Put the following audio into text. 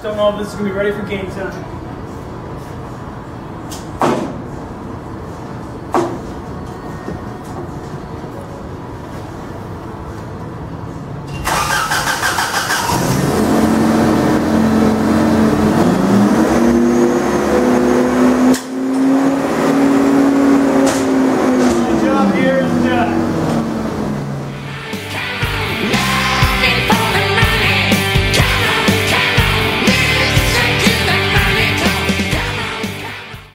don't know if this is going to be ready for game time.